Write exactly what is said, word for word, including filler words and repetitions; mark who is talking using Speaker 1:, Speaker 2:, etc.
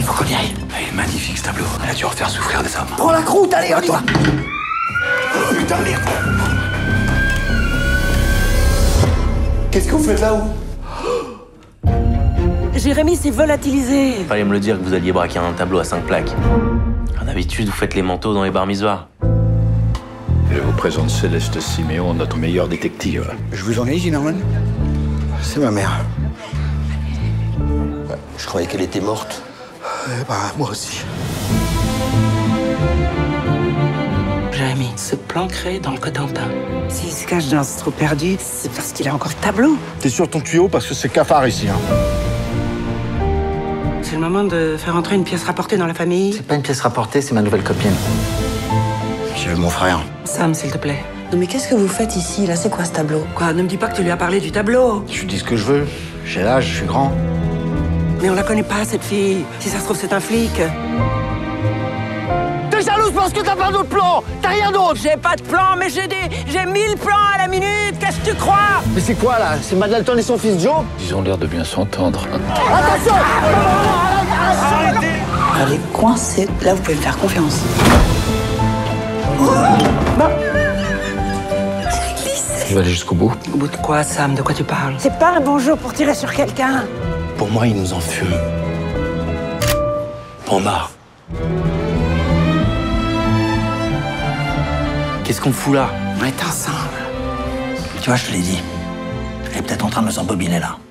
Speaker 1: faut qu'on y aille.
Speaker 2: Il est magnifique ce tableau. Elle a dû en faire souffrir des hommes.
Speaker 1: Prends la croûte, allez, on y va.
Speaker 2: Oh, putain, merde.
Speaker 1: Qu'est-ce que vous faites là-haut?
Speaker 3: Jérémy s'est volatilisé.
Speaker 4: Fallait me le dire que vous alliez braquer un tableau à cinq plaques. D'habitude, vous faites les manteaux dans les bar mitzvahs.
Speaker 5: Je vous présente Céleste Siméon, notre meilleure détective.
Speaker 1: Je vous ennuie, Zimmerman? C'est ma mère.
Speaker 6: Je croyais qu'elle était morte.
Speaker 1: Eh bah, moi aussi.
Speaker 3: Jérémy se planquerait dans le Cotentin. S'il se cache dans ce trou perdu, c'est parce qu'il a encore le tableau.
Speaker 7: T'es sur ton tuyau parce que c'est cafard ici, hein.
Speaker 3: C'est le moment de faire entrer une pièce rapportée dans la famille.
Speaker 6: C'est pas une pièce rapportée, c'est ma nouvelle copine.
Speaker 1: J'ai vu mon frère.
Speaker 3: Sam, s'il te plaît.
Speaker 8: Non mais qu'est-ce que vous faites ici, là? C'est quoi ce tableau?
Speaker 3: Quoi, ne me dis pas que tu lui as parlé du tableau.
Speaker 1: Je lui dis ce que je veux. J'ai l'âge, je suis grand.
Speaker 3: Mais on la connaît pas, cette fille. Si ça se trouve, c'est un flic.
Speaker 7: T'es jalouse parce que t'as pas d'autre plan. T'as rien d'autre.
Speaker 3: J'ai pas de plan, mais j'ai des... j'ai mille plans à la minute. Qu'est-ce que tu crois?
Speaker 7: Mais c'est quoi, là? C'est Madalton et son fils Joe?
Speaker 5: Ils ont l'air de bien s'entendre.
Speaker 7: Attention!
Speaker 8: Elle est coincée. Là, vous pouvez me faire confiance.
Speaker 5: Je vais aller jusqu'au bout.
Speaker 3: Au bout de quoi, Sam? De quoi tu parles? C'est pas un bon jour pour tirer sur quelqu'un.
Speaker 2: Pour moi, il nous en fume. Pour marre.
Speaker 1: Qu'est-ce qu'on fout là? On est ensemble. Tu vois, je te l'ai dit. Elle est peut-être en train de nous embobiner là.